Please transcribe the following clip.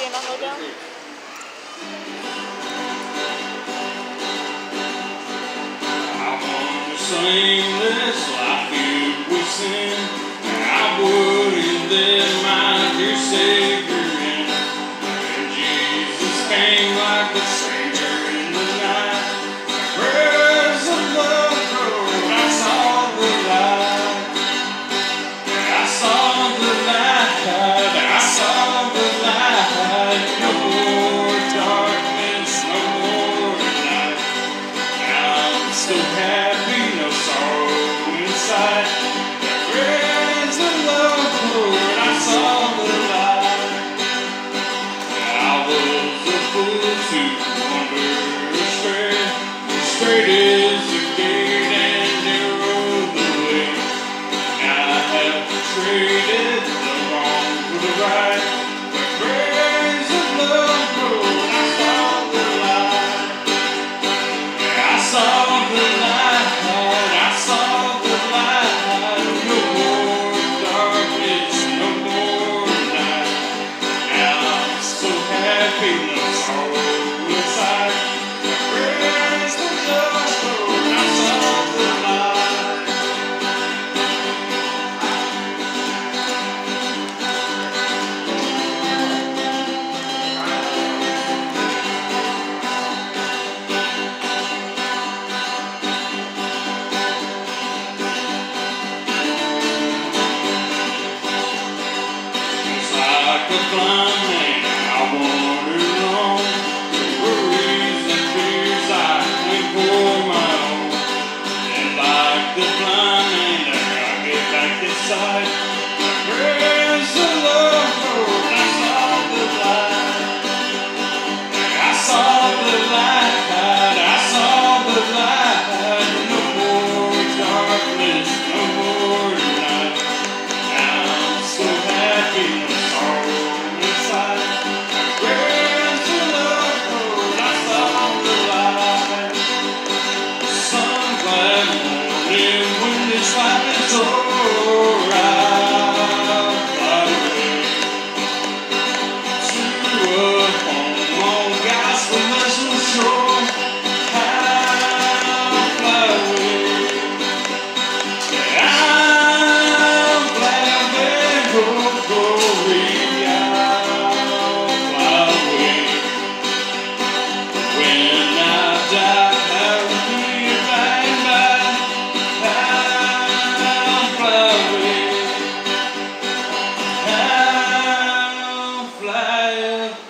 can I go down? I want to sing this life if we sin. I wouldn't let my dear Savior in. And Jesus came like a stranger in the night. Prayers of love road, I saw the light. I saw the light. I saw the light. No more darkness, no more night. I'm so happy, no sorrow inside. Praise the Lord, I saw the light. I was a fool to wander astray. Straight is the gate and narrow the way. I have traded the wrong for the right. Praise the Lord, I saw the light. I saw the light, I saw the light. No more darkness, no more night. I'm so happy, no sorrow inside. Praise the Lord, I saw the light. It's like a blind man, I wandered on. Worries and fears I claim for my own. And like the blind man, I get back inside. Praise the Lord, I saw the light. I saw the light, I saw the light. No more darkness, no more night. I'm so happy, no sorrow inside. Praise the Lord, I saw the light. Some glad morning when this life is over, I'll fly away to a home on God's celestial shore. I'll fly away. I'm glad when your glory, I'll fly away. When I die, I'll be by and by. I'll fly away. I'll fly away.